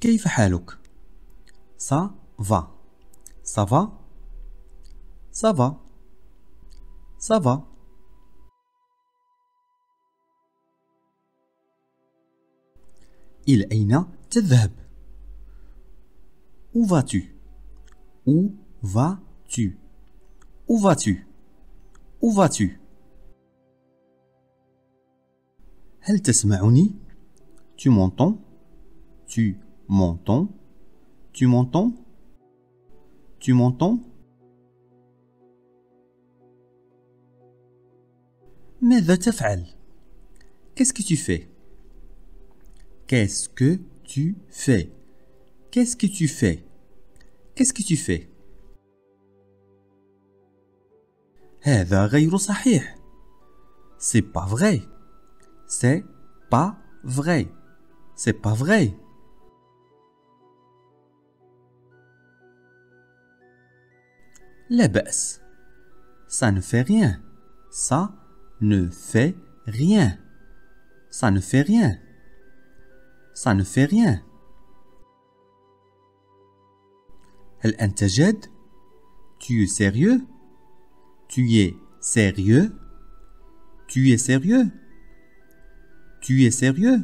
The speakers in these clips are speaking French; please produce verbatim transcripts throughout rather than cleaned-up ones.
كيف حالك؟ Ça va. Ça va? Ça va. Ça va. إلى أين تذهب؟ Où vas-tu? Où vas-tu? Où vas-tu? Où vas-tu? هل تسمعني؟ Tu m'entends? Tu m'entends? Tu m'entends? Tu m'entends? ماذا تفعل؟ Qu'est-ce que tu fais? Qu'est-ce que tu fais? Qu'est-ce que tu fais? Qu'est-ce que tu fais? هذا غير صحيح. C'est pas vrai. C'est pas vrai. C'est pas vrai. لا بأس. Ça ne fait rien. Ça ne fait rien. Ça ne fait rien. Ça ne fait rien. هل أنت جاد؟ Tu es sérieux? Tu es sérieux? Tu es sérieux? Tu es sérieux?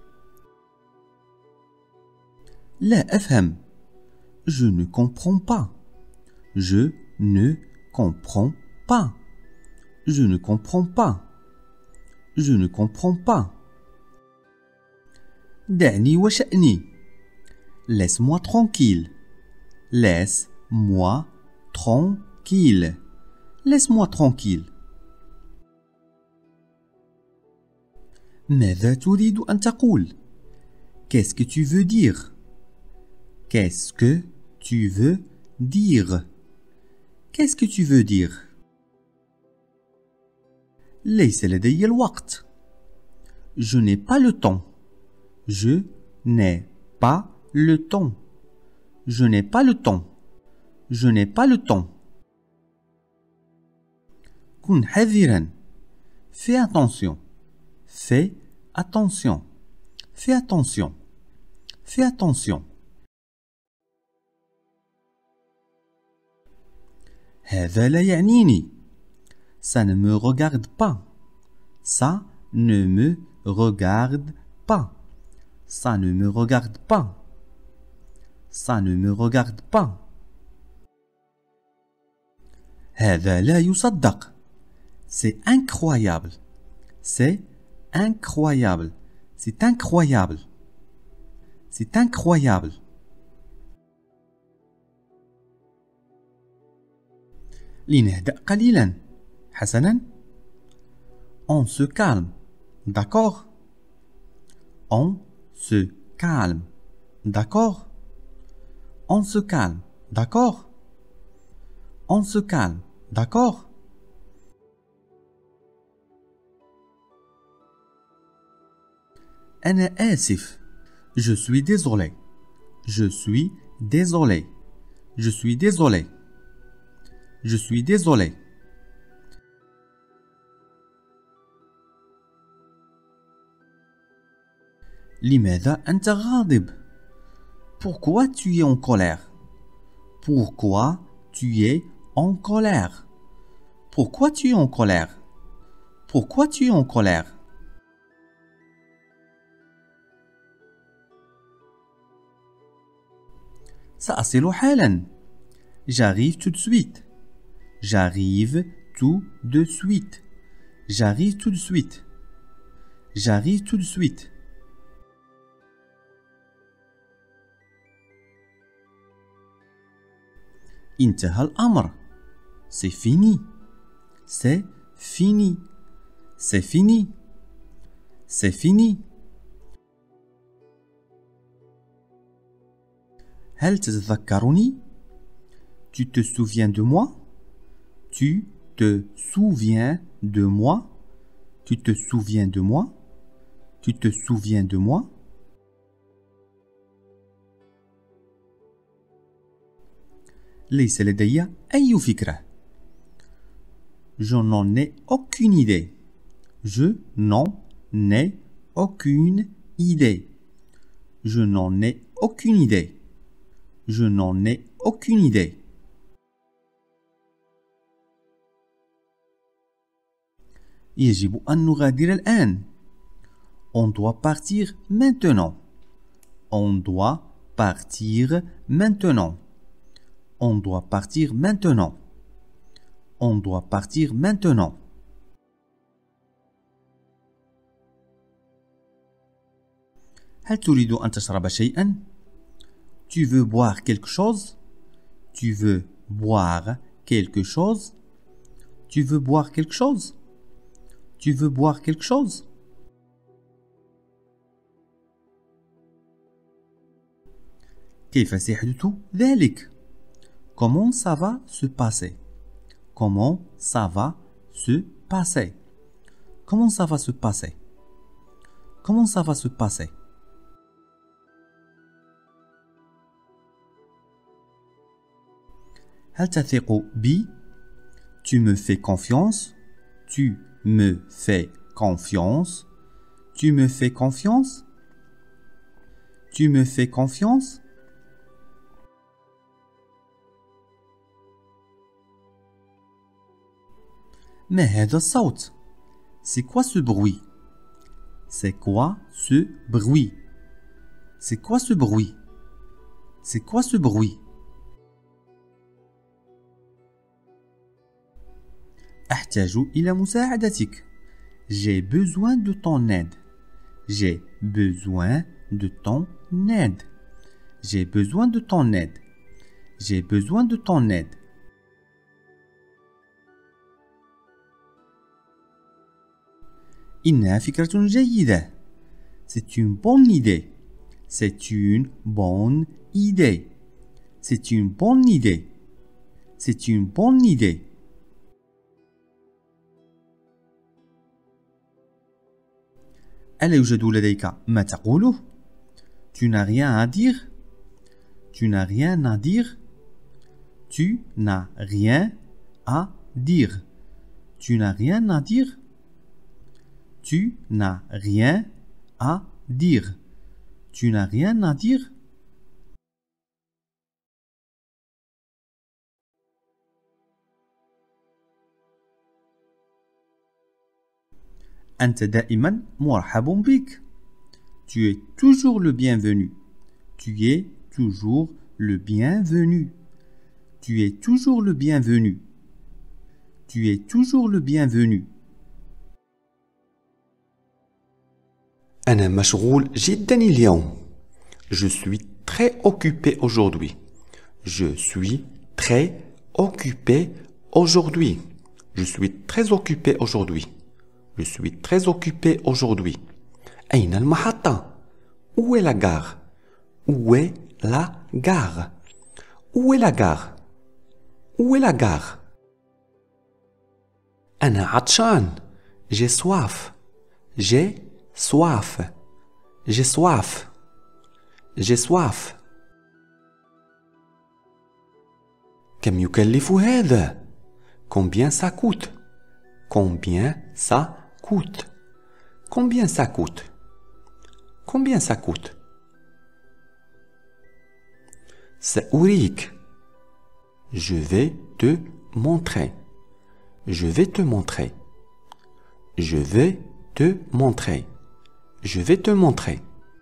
لا أفهم. Je ne comprends pas. Je ne comprends pas. Je ne comprends pas. Je ne comprends pas. دعني وشأني. Laisse-moi tranquille. Laisse-moi tranquille. Laisse-moi tranquille. ماذا تريد أن تقول؟ Qu'est-ce que tu veux dire? Qu'est-ce que tu veux dire? Qu'est-ce que tu veux dire? ليس لدي الوقت. Je n'ai pas le temps. Je n'ai pas le temps. Je n'ai pas le temps. Je n'ai pas le temps. كن حذرا. Fais attention. Fais attention. Fais attention. Fais attention. هذا لا يعنيني. Ça ne me regarde pas. Ça ne me regarde pas. Ça ne me regarde pas. Ça ne me regarde pas. هذا لا يصدق. C'est incroyable. C'est incroyable. C'est incroyable. C'est incroyable. لنهدأ قليلا. حسنا. On se calme. D'accord? On se calme. D'accord? On se calme. D'accord? On se calme. D'accord? أنا آسف. Je suis désolé. Je suis désolé. Je suis désolé. Je suis désolé. لماذا أنت غاضب؟ Pourquoi tu es en colère? Pourquoi tu es en colère? Pourquoi tu es en colère? Pourquoi tu es en colère? سأصل حالا. J'arrive tout de suite. J'arrive tout de suite. J'arrive tout de suite. J'arrive tout de suite. انتهى الأمر. C'est fini. C'est fini. C'est fini. C'est fini. هل تتذكرني؟ Tu te souviens de moi? Tu te souviens de moi? Tu te souviens de moi? Tu te souviens de moi? ليس لدي أي فكرة. Je n'en ai aucune idée. Je n'en ai aucune idée. Je n'en ai aucune idée. Je n'en ai aucune idée. يجب أن نغادر الآن. On doit partir maintenant. On doit partir maintenant. On doit partir maintenant. On doit partir maintenant. هل تريد أن تشرب شيئا؟ Tu veux boire quelque chose? Tu veux boire quelque chose? Tu veux boire quelque chose? Tu veux boire quelque chose? كيف سيحدث ذلك؟ Comment ça va se passer? Comment ça va se passer? Comment ça va se passer? Comment ça va se passer? هل تثق بي؟ Tu me fais confiance? Tu me fais confiance? Tu me fais confiance? Tu me fais confiance? ما هذا الصوت؟ C'est quoi ce bruit? C'est quoi ce bruit? C'est quoi ce bruit? C'est quoi ce bruit? أحتاج إلى مساعدتك. J'ai besoin de ton aide. J'ai besoin de ton aide. J'ai besoin de ton aide. J'ai besoin de ton aide. إنها فكرة جيدة. C'est une bonne idée. C'est une bonne idée. C'est une bonne idée. C'est une bonne idée. ألا يوجد لديك ما تقوله؟ Tu n'as rien à dire? Tu n'as rien à dire? Tu n'as rien à dire. Tu n'as rien à dire? Tu n'as rien à dire. Tu n'as rien à dire? أنت دائما مرحب بك. Tu es toujours le bienvenu. Tu es toujours le bienvenu. Tu es toujours le bienvenu. Tu es toujours le bienvenu. أنا مشغول جدا اليوم. Je suis très occupé aujourd'hui. Je suis très occupé aujourd'hui. Je suis très occupé aujourd'hui. Je suis très occupé aujourd'hui. أين المحطة? Où est la gare? Où est la gare? Où est la gare? Où est la gare? أنا عطشان. J'ai soif. J'ai soif. J'ai soif. J'ai soif. كم يكلف هذا? Combien ça coûte? Combien ça coûte? Combien ça coûte? Combien ça coûte? سأريك. Je vais te montrer. Je vais te montrer. Je vais te montrer. Je vais te montrer.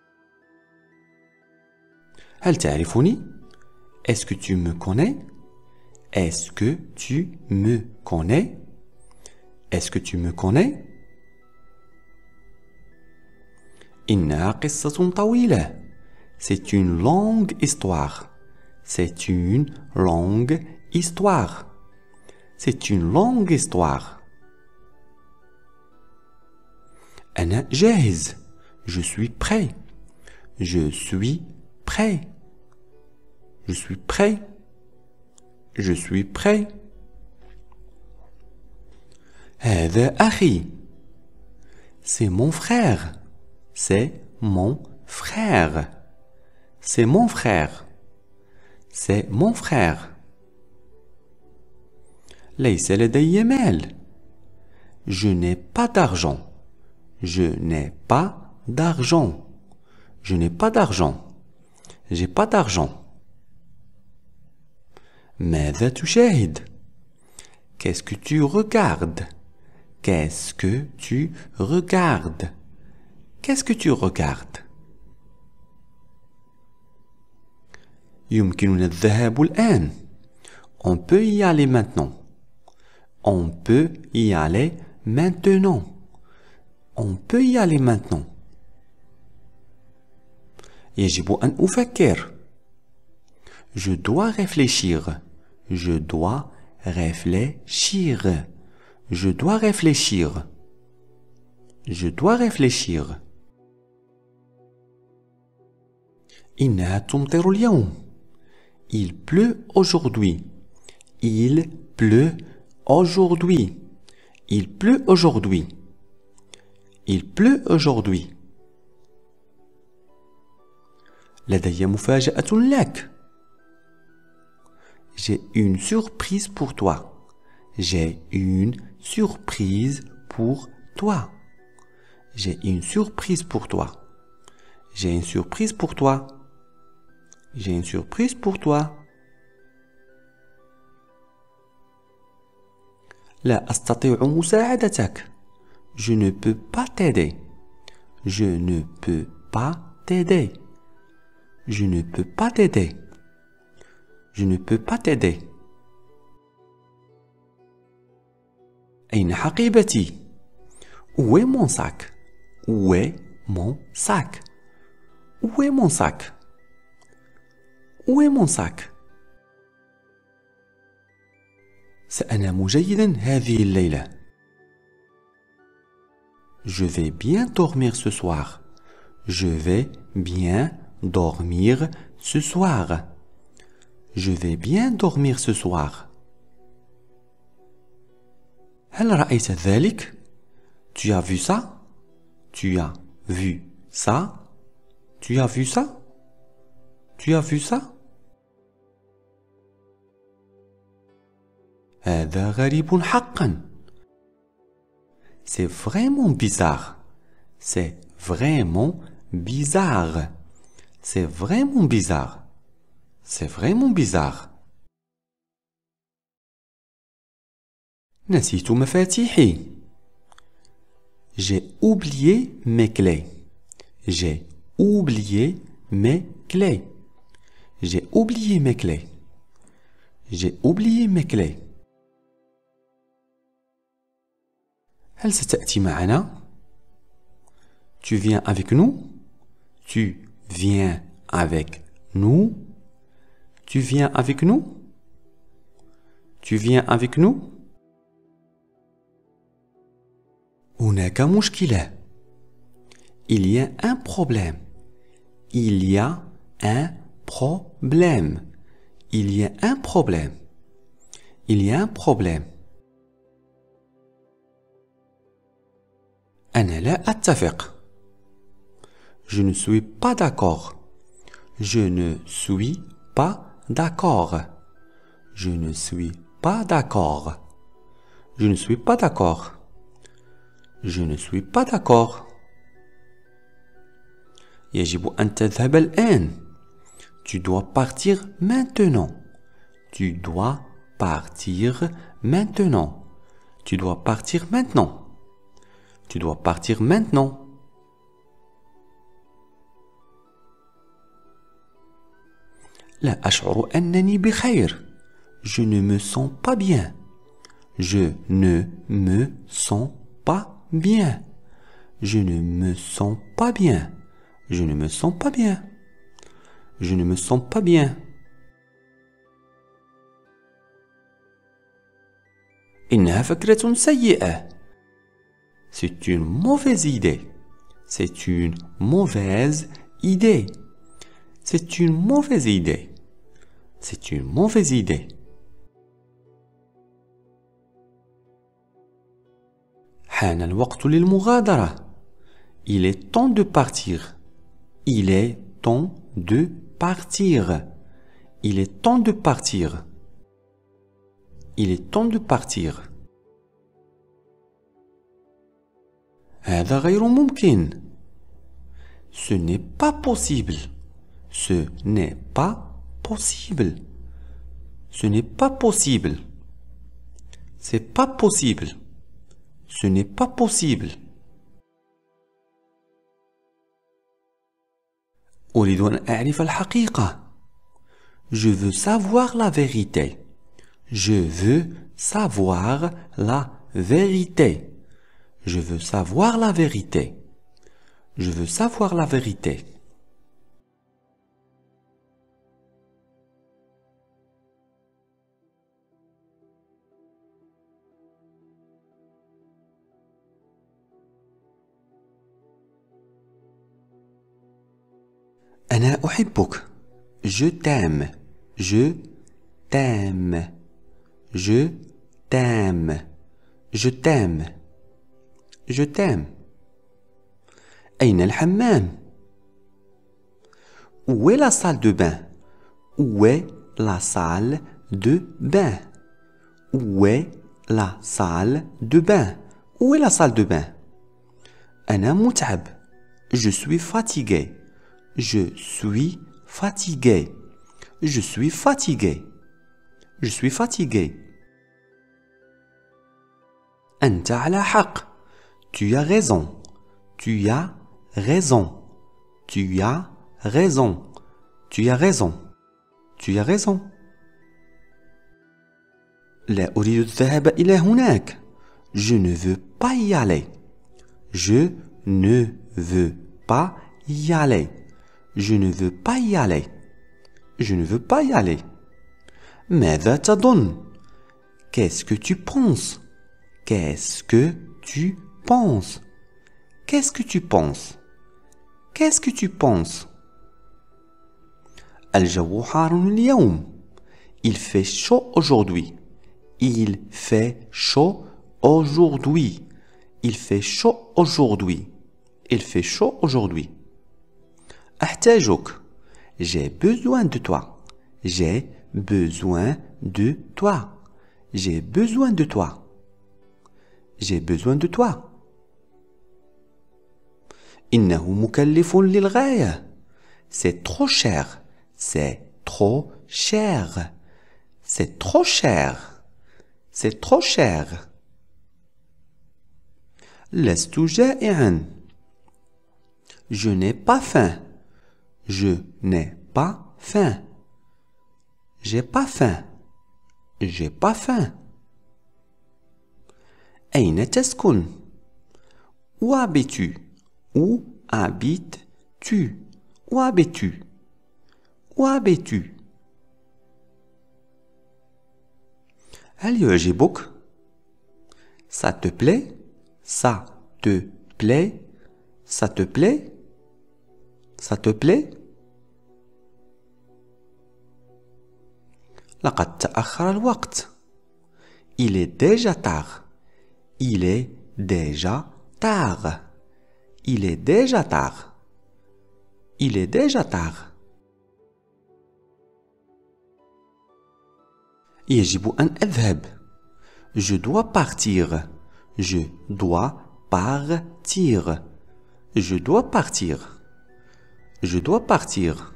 هل تعرفني؟ Est-ce que tu me connais? Est-ce que tu me connais? Est-ce que tu me connais? إنها قصة طويلة. C'est une longue histoire. C'est une longue histoire. C'est une longue histoire. أنا جاهز. Je suis prêt. Je suis prêt. Je suis prêt. Je suis prêt. هذا أخي. C'est mon frère. C'est mon frère. C'est mon frère. C'est mon frère. ليس لدي مال. Je n'ai pas d'argent. Je n'ai pas d'argent. Je n'ai pas d'argent. J'ai pas d'argent. ماذا تشاهد? Qu'est-ce que tu regardes? Qu'est-ce que tu regardes? Qu'est-ce que tu regardes? يمكننا الذهاب الآن. On peut y aller maintenant. On peut y aller maintenant. On peut y aller maintenant. يجب أن أفكر. Je dois réfléchir. Je dois réfléchir. Je dois réfléchir. Je dois réfléchir. إنها تمطر اليوم. Il pleut aujourd'hui. Il pleut aujourd'hui. Il pleut aujourd'hui. Il pleut aujourd'hui. لدي مفاجأة لك. J'ai une surprise pour toi. J'ai une surprise pour toi. J'ai une surprise pour toi. J'ai une surprise pour toi. J'ai une surprise pour toi. لا أستطيع مساعدتك. Je ne peux pas t'aider. Je ne peux pas t'aider. Je ne peux pas t'aider. Je ne peux pas t'aider. أين حقيبتي? Où est mon sac? Où est mon sac? Où est mon sac? Où est mon sac? سأنام جيدا هذه الليلة. Je vais bien dormir ce soir. Je vais bien dormir ce soir. Je vais bien dormir ce soir. هل رأيت ذلك؟ Tu as vu ça? Tu as vu ça? Tu as vu ça? Tu as vu ça? هذا غريب حقا. C'est vraiment bizarre. C'est vraiment bizarre. C'est vraiment bizarre. C'est vraiment bizarre. نسيت مفاتيحي. J'ai oublié mes clés. J'ai oublié mes clés. J'ai oublié mes clés. J'ai oublié mes clés. هل ستأتي معنا؟ Tu viens avec nous? Tu viens avec nous? Tu viens avec nous? Tu viens avec nous? هناك مشكلة. Il y a un problème. Il y a un problème. Il y a un problème. Il y a un problème. أنا لا أتفق. Je ne suis pas d'accord. Je ne suis pas d'accord. Je ne suis pas d'accord. Je ne suis pas d'accord. Je ne suis pas d'accord. يجب أن تذهب الآن. Tu dois partir maintenant. Tu dois partir maintenant. Tu dois partir maintenant. Tu dois partir maintenant. لا أشعر أنني بخير. Je ne me sens pas bien. Je ne me sens pas bien. Je ne me sens pas bien. Je ne me sens pas bien. Je ne me sens pas bien. إنها فكرة سيئة. C'est une mauvaise idée. C'est une mauvaise idée. C'est une mauvaise idée. C'est une mauvaise idée. حان الوقت للمغادرة. Il est temps de partir. Il est temps de partir. Il est temps de partir. Il est temps de partir. هذا غير ممكن. Ce n'est pas possible. Ce n'est pas possible. Ce n'est pas possible. C'est pas possible. Ce n'est pas possible. أريد أن أعرف الحقيقة. Je veux savoir la vérité. Je veux savoir la vérité. Je veux savoir la vérité. Je veux savoir la vérité. أنا أحبك. Je t'aime. Je t'aime. Je t'aime. Je t'aime. Je t'aime. أين الحمام? Où est la salle de bain? Où est la salle de bain? Où est la salle de bain? Où est la salle de bain? أنا متعب. Je suis fatigué. Je suis fatigué. Je suis fatigué. Je suis fatigué. أنت على حق. Tu as raison. Tu as raison. Tu as raison. Tu as raison. Tu as raison. لا أريد الذهاب إلى هناك. Je ne veux pas y aller. Je ne veux pas y aller. Je ne veux pas y aller. Je ne veux pas y aller. ماذا تظن? Qu'est-ce que tu penses? Qu'est-ce que tu penses? Qu'est-ce que tu penses? Qu'est-ce que tu penses? الجو حار اليوم. Il fait chaud aujourd'hui. Il fait chaud aujourd'hui. Il fait chaud aujourd'hui. Il fait chaud aujourd'hui. أحتاجك. J'ai besoin de toi. J'ai besoin de toi. J'ai besoin de toi. J'ai besoin de toi. إنه مكلف للغاية. C'est trop cher. C'est trop cher. C'est trop cher. C'est trop cher. لست جائعا. Je n'ai pas faim. Je n'ai pas faim. J'ai pas faim. J'ai pas faim. أين تسكن? Où habites-tu? Où habites-tu? Où habites-tu? Où habites-tu? هل يعجبك? Ça te plaît? Ça te plaît? Ça te plaît? Ça te plaît? لقد تأخر الوقت. Il est déjà tard. Il est déjà tard. Il est déjà tard. Il est déjà tard. يجب أن أذهب. Je dois partir. Je dois partir. Je dois partir. Je dois partir.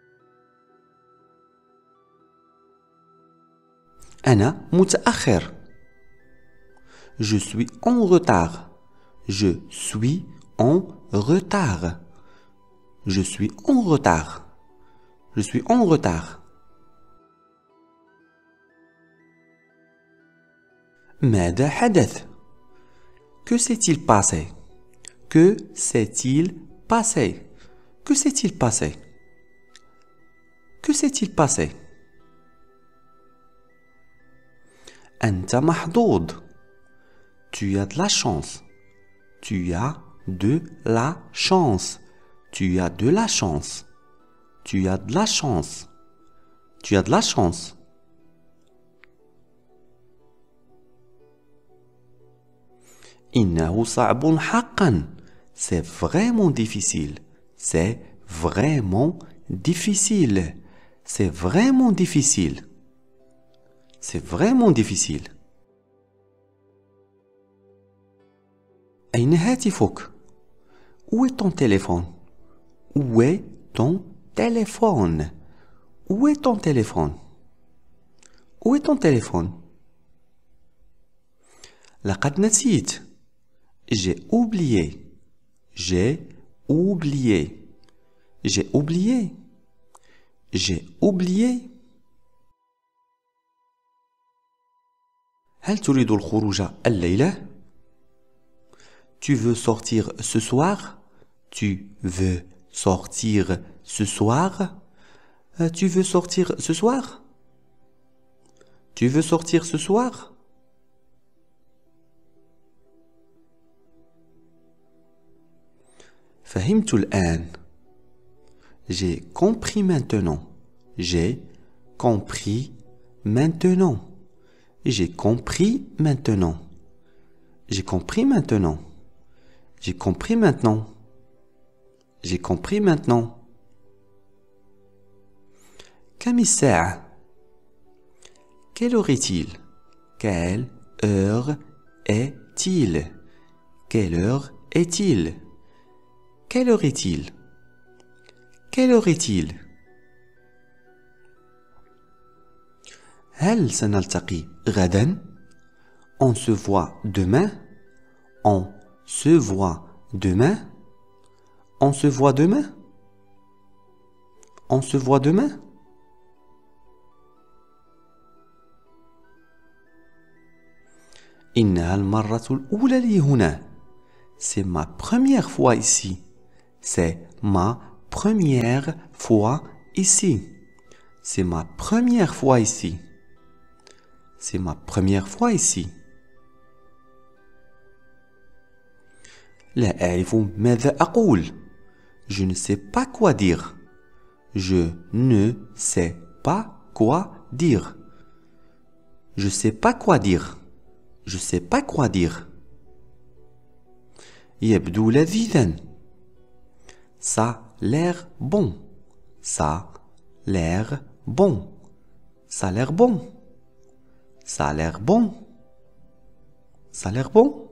أنا متأخر. Je suis en retard. Je suis en retard. Je suis en retard. Je suis en retard. ماذا حدث? Que s'est-il passé? Que s'est-il passé? Que s'est-il passé? Que s'est-il passé? أنت محظوظ. Tu as de la chance. Tu as de la chance. Tu as de la chance. Tu as de la chance. Tu as de la chance. إنه صعب حقا. C'est vraiment difficile. C'est vraiment difficile. C'est vraiment difficile. C'est vraiment difficile. أين هاتفك? Où est ton téléphone? Où est ton téléphone. Où est ton téléphone? Où est ton téléphone? لقد نسيت. J'ai oublié. J'ai oublié. J'ai oublié. J'ai oublié. هل تريد الخروج الليلة؟ Tu veux sortir ce soir? Tu veux sortir ce soir? Euh, Tu veux sortir ce soir? Tu veux sortir ce soir? فهمت الآن. J'ai compris maintenant. J'ai compris maintenant. J'ai compris maintenant. J'ai compris maintenant. J'ai compris maintenant. J'ai compris maintenant. كم الساعة? Quelle heure est-il? Quelle heure est-il? Quelle heure est-il? Quelle heure est-il? Quelle heure est-il? هل سنلتقي غدا؟ On se voit demain. On se voit demain. On se voit demain. On se voit demain. إنها المرة الأولى لي هنا. C'est ma première fois ici. C'est ma première fois ici. C'est ma première fois ici. C'est ma première fois ici. لا أعرف ماذا أقول. Je ne sais pas quoi dire. Je ne sais pas quoi dire. Je sais pas quoi dire. Je sais pas quoi dire. يبدو لذيذا. Ça l'air bon. Ça l'air bon. Ça a l'air bon. Ça a l'air bon. Ça a l'air bon.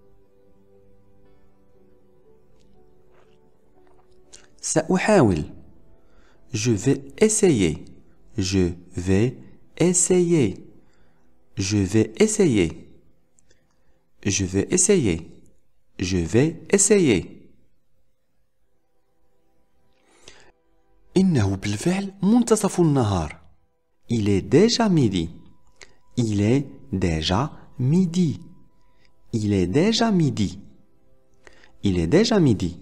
سأحاول. Je vais essayer. Je vais essayer. Je vais essayer. Je vais essayer. Je vais essayer. إنه بالفعل منتصف النهار. Il est déjà midi. Il est déjà midi. Il est déjà midi. Il est déjà midi.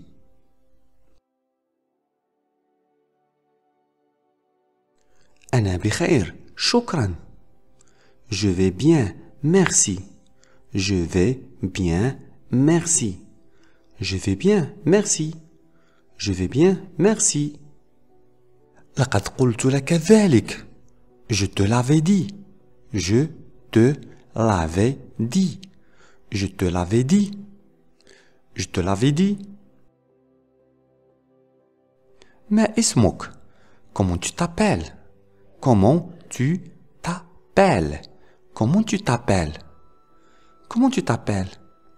أنا بخير. شكرا. Je vais bien. Merci. Je vais bien. Merci. Je vais bien. Merci. Je vais bien. Merci. لقد قلت لك ذلك. Je te l'avais dit. Je te l'avais dit. Je te l'avais dit. Je te l'avais dit. ما اسمك? Comment tu t'appelles? Comment tu t'appelles? Comment tu t'appelles? Comment tu t'appelles?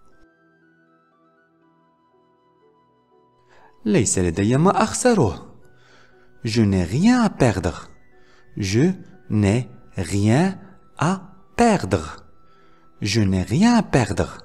ليس لدي ما أخسره. Je n'ai rien à perdre. Je n'ai rien à perdre. Je n'ai rien à perdre.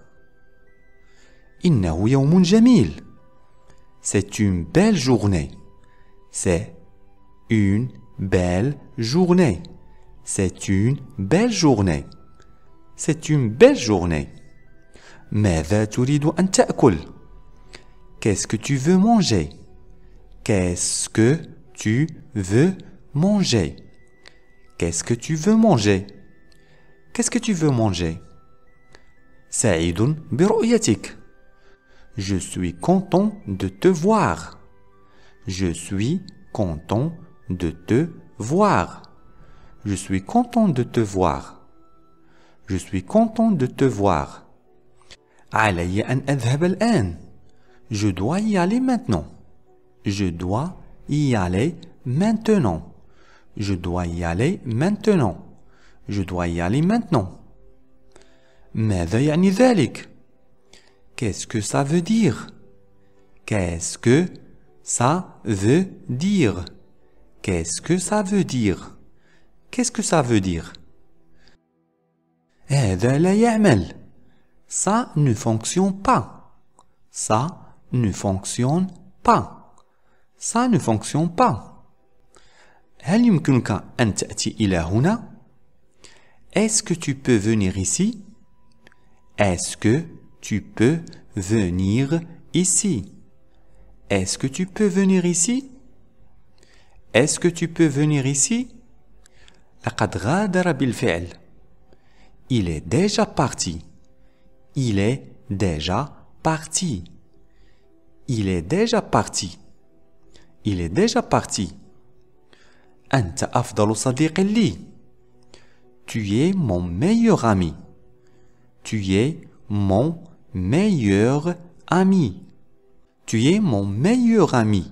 إنه يوم جميل. C'est une belle journée. C'est une belle journée. C'est une belle journée. C'est une belle journée. ماذا تريد أن تأكل? Qu'est-ce que tu veux manger? Qu'est-ce que tu veux manger? Qu'est-ce que tu veux manger? Qu'est-ce que tu veux manger? سعيد برؤيتك. Je suis content de te voir. Je suis content de te voir. Je suis content de te voir. Je suis content de te voir. علي أن أذهب الآن. Je dois y aller maintenant. Je dois y aller maintenant. Je dois y aller maintenant. Je dois y aller maintenant. ماذا يعني ذلك? Qu'est-ce que ça veut dire? Qu'est-ce que ça veut dire? Qu'est-ce que ça veut dire? Qu'est-ce que ça veut dire? هذا لا يعمل. Ça ne fonctionne pas. Ça ne fonctionne pas. Ça ne fonctionne pas. هل يمكنك أن تأتي إلى هنا؟ Est-ce que tu peux venir ici? Est-ce que tu peux venir ici? Est-ce que tu peux venir ici? Est-ce que tu peux venir ici? لقد غادر بالفعل. Il est déjà parti. Il est déjà parti. Il est déjà parti. Il est déjà parti. أنت أفضل صديق لي. Tu es mon meilleur ami. Tu es mon meilleur ami. Tu es mon meilleur ami.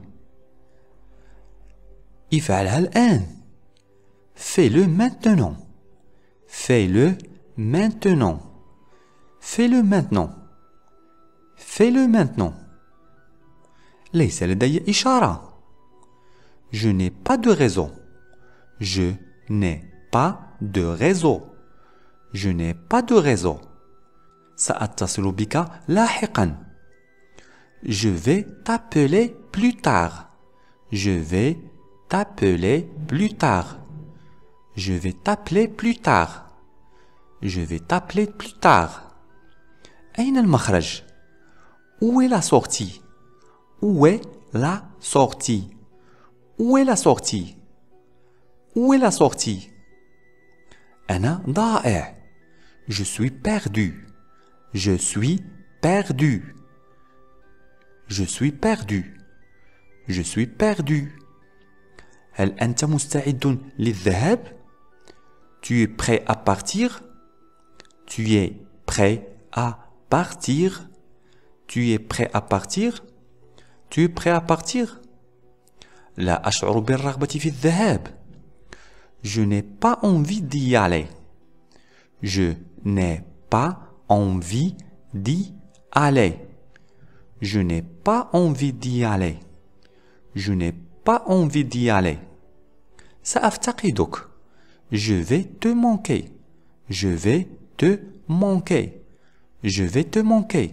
افعلها الآن. Fais-le maintenant. Fais-le maintenant. Fais-le maintenant. Fais-le maintenant. ليس لدي إشارة. Je n'ai pas de réseau. Je n'ai pas de réseau. Je n'ai pas de réseau. سأتصل بك لاحقا. Je vais t'appeler plus tard. Je vais t'appeler plus tard. Je vais t'appeler plus tard. Je vais t'appeler plus tard. أين المخرج? Où est la sortie? Où est la sortie? Où est la sortie? Où est la sortie? أنا ضائع. Je suis perdu. Je suis perdu. Je suis perdu. Je suis perdu. هل أنت مستعد للذهاب؟ Tu es prêt à partir? Tu es prêt à partir? Tu es prêt à partir? Tu es prêt à partir? لا أشعر بالرغبة في الذهاب. Je n'ai pas envie d'y aller. Je n'ai pas envie d'y aller. Je n'ai pas envie d'y aller. Je n'ai pas envie d'y aller. سأفتقدك. Je vais te manquer. Je vais te manquer. Je vais te manquer.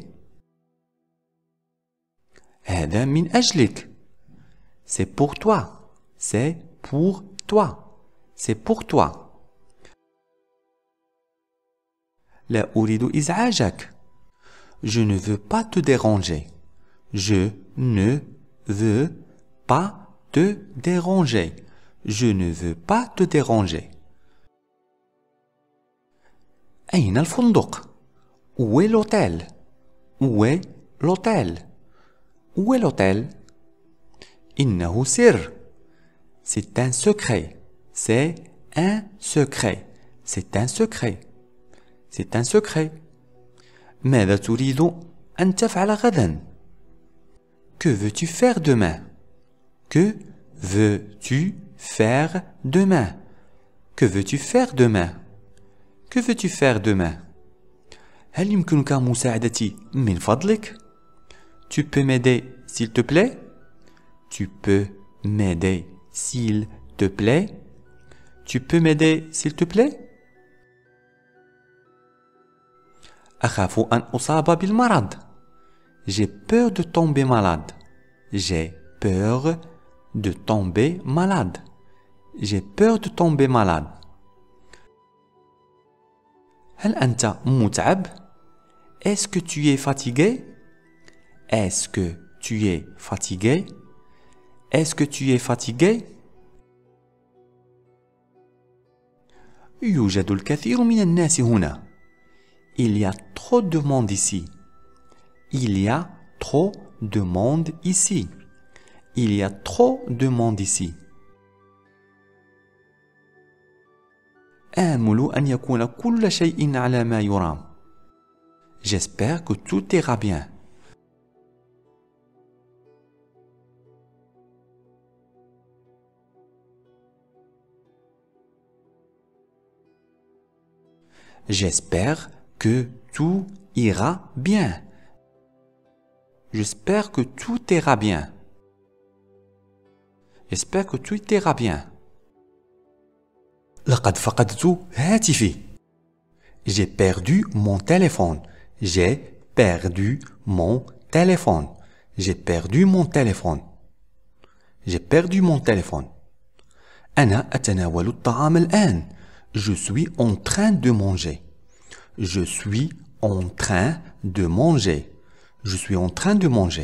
هذا من أجلك. C'est pour toi. C'est pour toi. C'est pour toi. لا أريد إزعاجك. Je ne veux pas te déranger. Je ne veux pas te déranger. Je ne veux pas te déranger. أين الفندق? Où est l'hôtel? Où est l'hôtel? Où est l'hôtel? إنه سر. C'est un secret. C'est un secret. C'est un secret. C'est un secret. ماذا تريد أن تفعل غدا؟ Que veux-tu faire demain? Que veux-tu faire demain? Que veux-tu faire demain? Que veux-tu faire demain? هل يمكنك مساعدتي من فضلك؟ Tu peux m'aider s'il te plaît? Tu peux m'aider s'il te plaît? Tu peux m'aider s'il te plaît? أخاف أن أصاب بالمرض. J'ai peur de tomber malade. J'ai peur de tomber malade. J'ai peur de tomber malade. هل أنت متعب؟ Est-ce que tu es fatigué? Est-ce que tu es fatigué? Est-ce que tu es fatigué? يوجد الكثير من الناس هنا. Il y a trop de monde ici. Il y a trop de monde ici. Il y a trop de monde ici. آمل أن يكون كل شيء على ما يرام. J'espère que tout ira bien. J'espère que tout ira bien. J'espère que tout ira bien. J'espère que tout ira bien. لقد فقدت هاتفي. J'ai perdu mon téléphone. J'ai perdu mon téléphone. J'ai perdu mon téléphone. J'ai perdu mon téléphone. أنا أتناول الطعام الآن. Je suis en train de manger. Je suis en train de manger. Je suis en train de manger.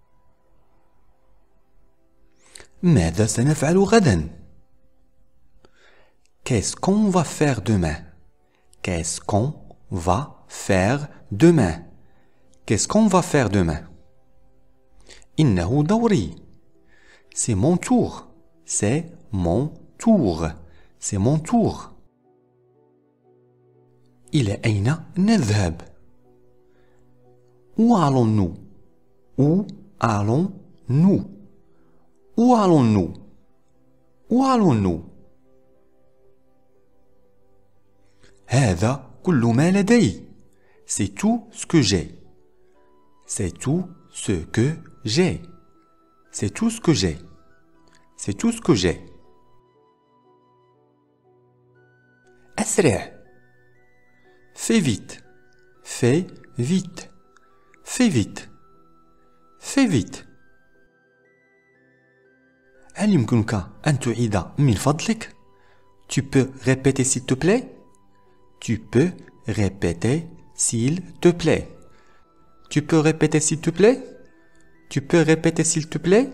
ماذا سنفعل غدا؟ Qu'est-ce qu'on va faire demain? Qu'est-ce qu'on va faire demain? Qu'est-ce qu'on va faire demain? إنه دوري. C'est mon tour. C'est mon tour. C'est mon tour. إلى أين نذهب؟ Où allons-nous? Où allons-nous? Où allons-nous? Où allons-nous? هذا كل ما لدي. C'est tout ce que j'ai. C'est tout ce que j'ai. C'est tout ce que j'ai. C'est tout ce que j'ai. أسرع. Fais vite. Fais vite. Fais vite. Fais vite. هل يمكنك أن تعيد من فضلك؟ Tu peux répéter s'il te plaît? Tu peux répéter s'il te plaît. Tu peux répéter s'il te plaît? Tu peux répéter s'il te plaît?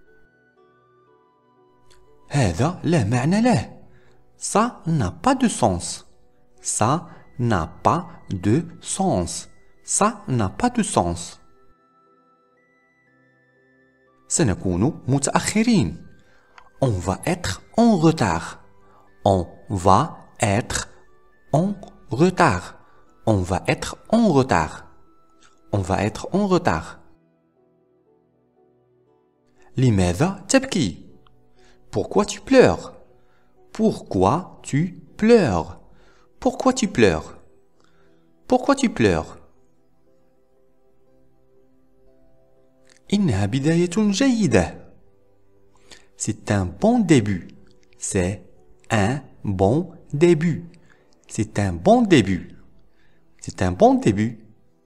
هذا لا معنى له. Ça n'a pas de sens. Ça n'a pas de sens. Ça n'a pas de sens. سنكون متأخرين. On va être en retard. On va être en retard. On va être en retard. On va être en retard. لماذا تبكي? Pourquoi tu pleures? Pourquoi tu pleures? Pourquoi tu pleures? Pourquoi tu pleures? إنها بداية جيدة. C'est un bon début. C'est un bon début. C'est un bon début. C'est un bon début.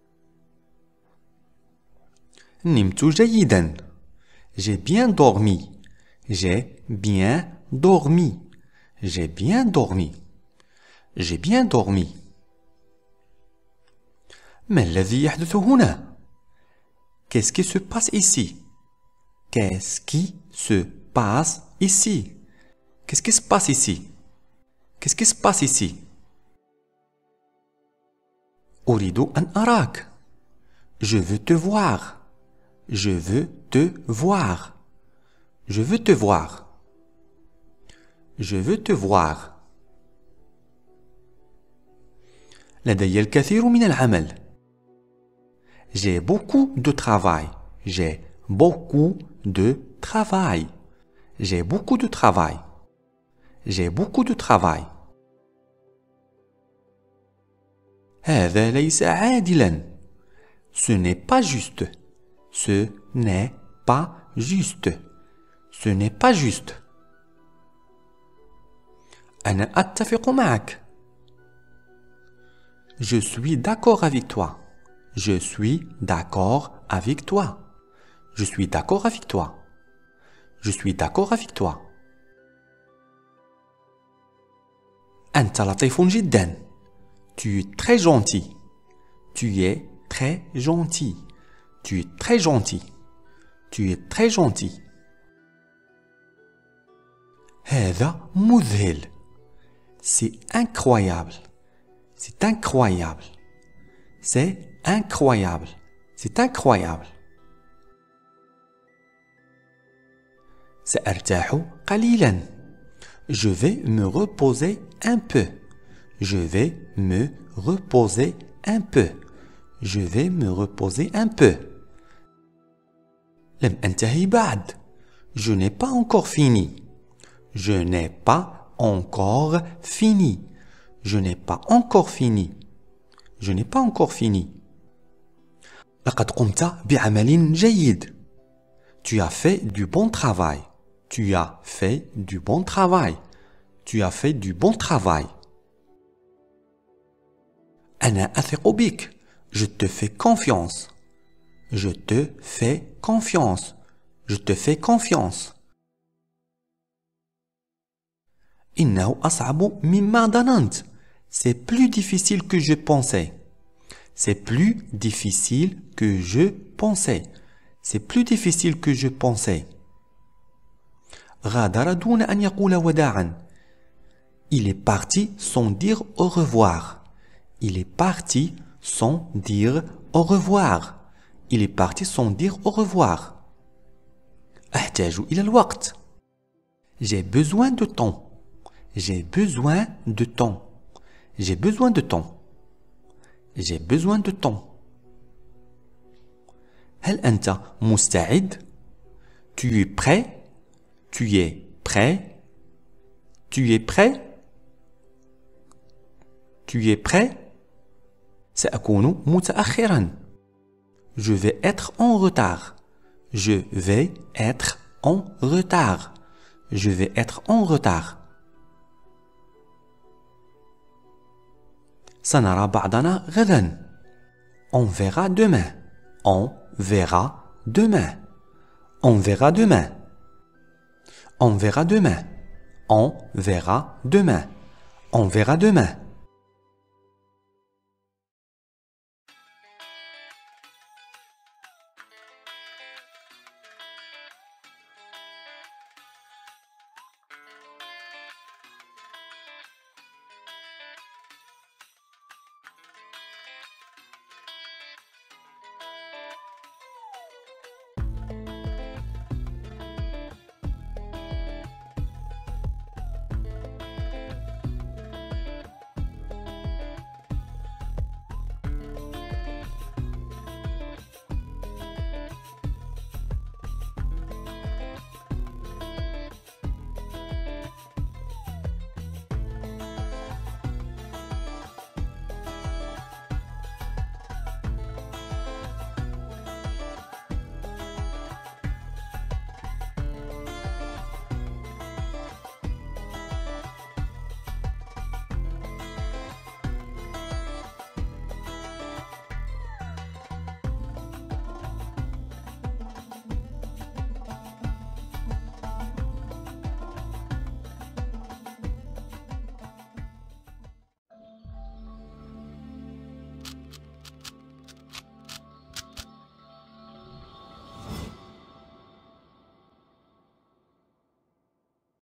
نمت جيدا. J'ai bien dormi. J'ai bien dormi. J'ai bien dormi. J'ai bien dormi. ما الذي يحدث هنا؟ Qu'est-ce qui se passe ici? Qu'est-ce qui se passe ici? Qu'est-ce qui se passe ici? Qu'est-ce qui se passe ici? أريد أن أراك. Je veux te voir. Je veux te voir. Je veux te voir. Je veux te voir. لدي الكثير من العمل. J'ai beaucoup de travail. J'ai beaucoup de travail. J'ai beaucoup de travail. J'ai beaucoup de travail. هذا ليس عادلا. Ce n'est pas juste. Ce n'est pas juste. Ce n'est pas juste. أنا أتفق معك. Je suis d'accord avec toi. Je suis d'accord avec toi. Je suis d'accord avec toi. Je suis d'accord avec toi. أنت لطيف جدا. Tu es très gentil. Tu es très gentil. Tu es très gentil. Tu es très gentil. هذا مذهل. C'est incroyable. C'est incroyable. C'est incroyable. C'est incroyable. سأرتاح قليلا. Je vais me reposer un peu. Je vais me reposer un peu. Je vais me reposer un peu. لم أنتهي بعد. Je n'ai pas encore fini. Je n'ai pas encore fini. Je n'ai pas encore fini. Je n'ai pas encore fini. لقد قمت بعمل جيد. Tu as fait du bon travail. Tu as fait du bon travail. Tu as fait du bon travail. أنا أثق بك. Je te fais confiance. Je te fais confiance. Je te fais confiance. إنه أصعب مما ظننت. C'est plus difficile que je pensais. C'est plus difficile que je pensais. C'est plus difficile que je pensais. غادر دون أن يقول وداعا. Il est parti sans dire au revoir. Il est parti sans dire au revoir. Il est parti sans dire au revoir. أحتاج إلى الوقت. J'ai besoin de temps. J'ai besoin de temps. J'ai besoin de temps. J'ai besoin de temps. هل أنت مستعد؟ Tu es prêt? Tu es prêt? Tu es prêt? Tu es prêt? سأكون متأخراً. Je vais être en retard. Je vais être en retard. Je vais être en retard. سنرى بعضنا غداً. On verra demain. On verra demain. On verra demain. On verra demain. On verra demain. On verra demain.